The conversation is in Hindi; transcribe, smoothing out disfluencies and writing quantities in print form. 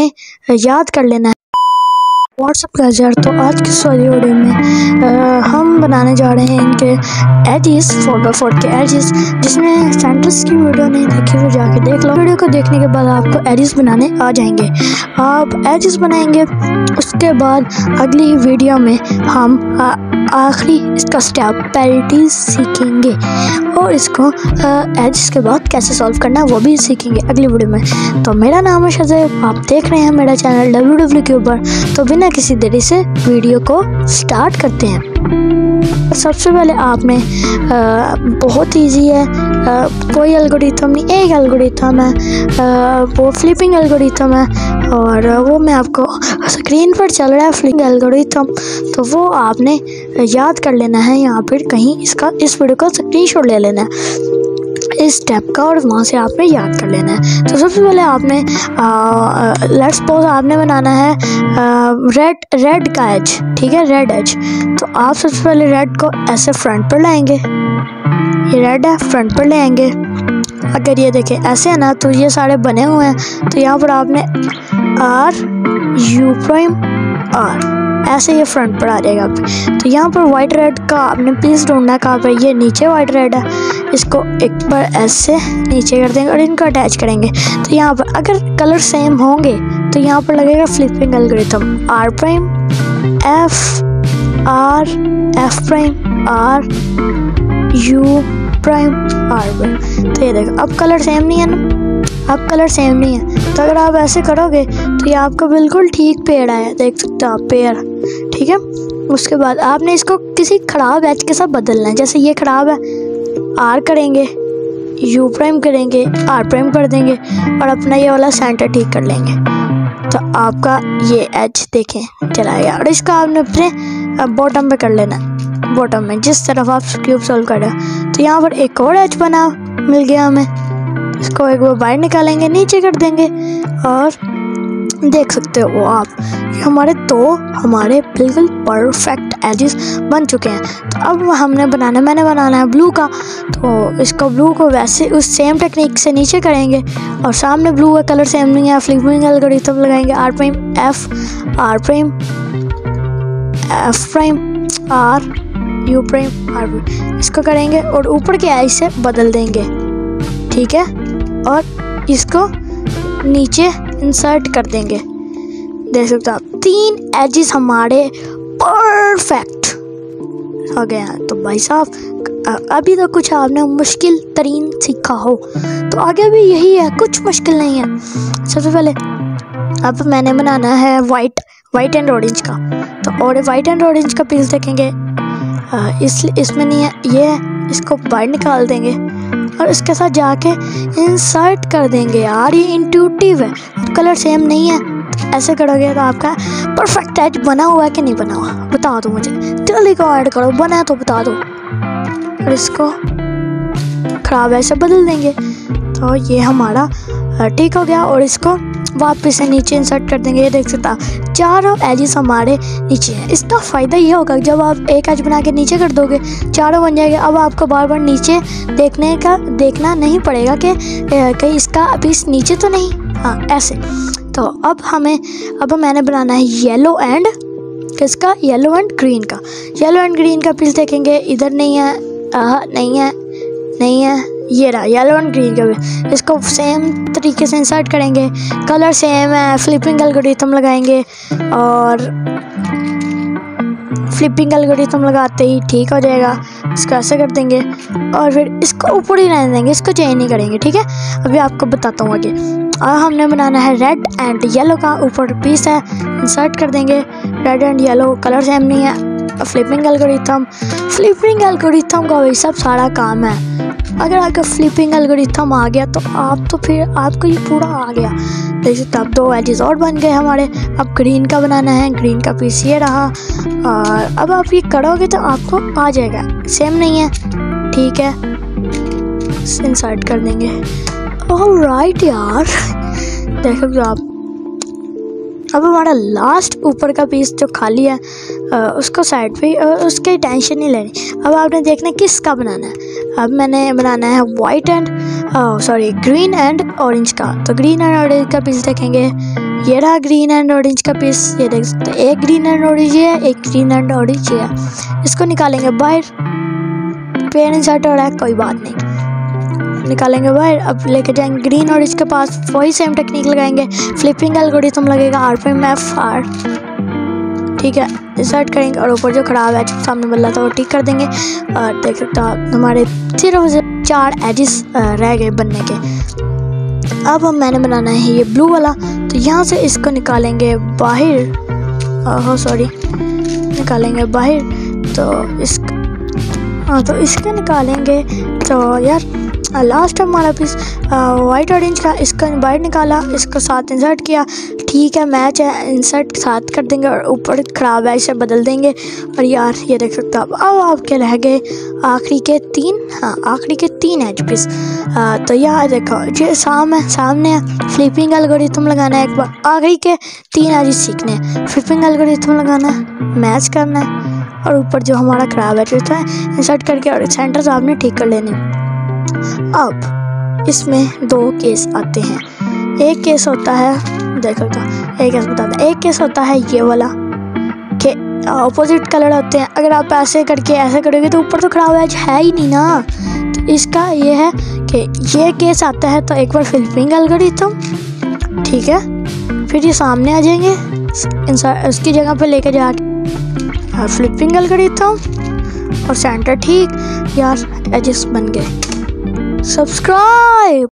आपने याद कर लेना है। WhatsApp pleasure. तो आज की इस वाली वीडियो में हम बनाने जा रहे हैं इनके एजेस 4x4 के एजेस। जिसमें सेंटर्स की वीडियो नहीं देखी वो जाके देख लो। वीडियो को देखने के बाद आपको एजेस बनाने आ जाएंगे। आप एजेस बनाएंगे, उसके बाद अगली वीडियो में हम आखिरी इसका स्टेप पैरिटीज सीखेंगे और इसको एजेस के बाद कैसे सॉल्व करना है वो भी सीखेंगे अगली वीडियो में। तो मेरा नाम है शज़ैब, आप देख रहे हैं मेरा चैनल WW क्यूबर। तो बिना किसी देरी से वीडियो को स्टार्ट करते हैं। सबसे पहले आपने बहुत इजी है, कोई एल्गोरिथम नहीं, एक एल्गोरिथम है, वो फ्लिपिंग एल्गोरिथम है और वो मैं आपको स्क्रीन पर चल रहा है फ्लिपिंग एल्गोरिथम। तो वो आपने याद कर लेना है, यहाँ पर कहीं इस वीडियो का स्क्रीनशॉट ले लेना है इस स्टेप का और वहाँ से आपने याद कर लेना है। तो सबसे पहले आपने लेट्स सपोज आपने बनाना है रेड का एज, ठीक है, रेड एज। तो आप सबसे पहले रेड को ऐसे फ्रंट पर लाएंगे, ये रेड है, फ्रंट पर ले आएंगे। अगर ये देखें ऐसे है ना तो ये सारे बने हुए हैं। तो यहाँ पर आपने R ऐसे ये फ्रंट पर आ जाएगा। तो यहाँ पर वाइट रेड का आपने पीस ढूंढना है कहाँ पर, ये नीचे वाइट रेड है, इसको एक बार ऐसे नीचे कर देंगे और इनको अटैच करेंगे। तो यहाँ पर अगर कलर सेम होंगे तो यहाँ पर लगेगा flipping algorithm R prime F R F prime R U prime R prime. तो ये देखो अब कलर सेम नहीं है ना, अब कलर सेम नहीं है। तो अगर आप ऐसे करोगे तो ये आपका बिल्कुल ठीक पेड़ है, देख सकते हो आप पेड़, ठीक है। उसके बाद आपने इसको किसी खराब एज के साथ बदलना है। जैसे ये खराब है, R करेंगे, U प्राइम करेंगे, R प्राइम कर देंगे और अपना ये वाला सेंटर ठीक कर लेंगे। तो आपका ये एज देखें चला गया। और इसका आपने अपने बॉटम पे कर लेना है, बॉटम में जिस तरफ आप क्यूब सॉल्व कर रहे हो। तो यहाँ पर एक और एज बना मिल गया हमें, इसको एक बार बाहर निकालेंगे, नीचे कर देंगे और देख सकते हो आप हमारे बिल्कुल परफेक्ट एजेस बन चुके हैं। तो अब मैंने बनाना है ब्लू का। तो इसको ब्लू को वैसे उस सेम टेक्निक से नीचे करेंगे और सामने ब्लू का कलर सेम नहीं है, फ्लिपिंग एल्गोरिथम लगाएंगे R prime F R prime F prime R U prime R prime, इसको करेंगे और ऊपर के एज से बदल देंगे, ठीक है, और इसको नीचे इंसर्ट कर देंगे। देख सकते हो आप 3 एजेस हमारे परफेक्ट हो गए हैं। तो भाई साहब अभी तो कुछ आपने मुश्किल तरीन सीखा हो तो आगे भी यही है, कुछ मुश्किल नहीं है। सबसे पहले अब मैंने बनाना है वाइट एंड ऑरेंज का। तो और वाइट एंड ऑरेंज का पीस देखेंगे, इसमें नहीं है, ये है, इसको बाहर निकाल देंगे और इसके साथ जाके इंसर्ट कर देंगे। यार ये इंट्यूटिव है, कलर सेम नहीं है, ऐसे करोगे तो आपका परफेक्ट एज बना हुआ है कि नहीं बना हुआ बता दो मुझे, जल्दी कमेंट करो, बना है तो बता दो। और इसको खराब ऐसे बदल देंगे। तो ये हमारा ठीक हो गया और इसको वापस से नीचे इंसर्ट कर देंगे। ये देख सकते हैं चारों एजेस हमारे नीचे हैं। इसका फ़ायदा ये होगा जब आप एक एज बना के नीचे कर दोगे चारों बन जाएंगे। अब आपको बार बार नीचे देखना नहीं पड़ेगा कि कहीं इसका पीस नीचे तो नहीं, हाँ ऐसे। तो अब मैंने बनाना है येलो एंड ग्रीन का। येलो एंड ग्रीन का पीस देखेंगे, इधर नहीं है, नहीं है, ये रहा येलो एंड ग्रीन का भी। इसको सेम तरीके से इंसर्ट करेंगे, कलर सेम है, फ्लिपिंग एल्गोरिथम लगाएंगे और फ्लिपिंग एल्गोरिथम लगाते ही ठीक हो जाएगा। इसको ऐसे कर देंगे और फिर इसको ऊपर ही रहने देंगे, इसको चेंज नहीं करेंगे, ठीक है। अभी आपको बताता हूँ आगे। और हमने बनाना है रेड एंड येलो का, ऊपर पीस है, इंसर्ट कर देंगे। Red and yellow colour same नहीं है, फ्लिपिंग एल्गोरिथम का वही सब सारा काम है। अगर आपका फ्लिपिंग एल्गोरिथम आ गया तो फिर आपको ये पूरा आ गया। देख सकते आप 2 एजेस और बन गए हमारे। अब ग्रीन का बनाना है, ग्रीन का पीस ये रहा और अब आप ये करोगे तो आपको आ जाएगा, सेम नहीं है, ठीक है, इंसर्ट कर देंगे। ऑलराइट यार, देखो जो आप अब हमारा लास्ट ऊपर का पीस जो खाली है उसको साइड पे, उसकी टेंशन नहीं लेनी। अब आपने देखना किसका बनाना है। अब मैंने बनाना है ग्रीन एंड ऑरेंज का। तो ग्रीन एंड ऑरेंज का पीस देखेंगे, ये रहा ग्रीन एंड ऑरेंज का पीस, ये देख सकते हैं, एक ग्रीन एंड ऑरेंज है, एक ग्रीन एंड ऑरेंज है। इसको निकालेंगे बाहर, पेन इंसर्ट हो रहा है, कोई बात नहीं, निकालेंगे बाहर। अब लेके जाएंगे ग्रीन ऑरेंज के पास, वही सेम टेक्निक लगाएंगे, फ्लिपिंग एल्गोरिथम लगेगा RPMFR, ठीक है। इंसर्ट करेंगे और ऊपर जो खराब एज सामने बल्ला था वो ठीक कर देंगे। और देख सकते हो हमारे सिर्फ 4 एजेस रह गए बनने के। अब मैंने बनाना है ये ब्लू वाला, तो यहाँ से इसको निकालेंगे बाहर, सॉरी निकालेंगे बाहर, तो इसको निकालेंगे। तो यार लास्ट हमारा पीस वाइट ऑरेंज का, इसका बाहर निकाला, इसको साथ इंसर्ट किया, ठीक है मैच है, इंसर्ट साथ कर देंगे और ऊपर ख़राब है इसे बदल देंगे। और यार ये देख सकते हो अब आपके रह गए आखिरी के 3 एज पीस। तो यार देखो ये सामने है, फ्लिपिंग एल्गोरिथम लगाना है, एक बार आखिरी के 3 एज सीखने हैं, फ्लिपिंग एल्गोरिथम लगाना है, मैच करना है और ऊपर जो हमारा ख़राब एज होता है इंसर्ट करके और सेंटर साहब ने ठीक कर लेने। अब इसमें 2 केस आते हैं। एक केस होता है, देखो तो एक केस बताता है, एक केस होता है ये वाला कि ऑपोजिट कलर होते हैं। अगर आप ऐसे करके ऐसे करोगे तो ऊपर तो खराब एज है ही नहीं ना। तो इसका ये है कि ये केस आता है तो एक बार फ्लिपिंग एल्गोरिथम, ठीक है, फिर ये सामने आ जाएंगे, उसकी जगह पे लेके जाके फ्लिपिंग एल्गोरिथम और सेंटर ठीक। यार एजेस बन गए। सब्सक्राइब।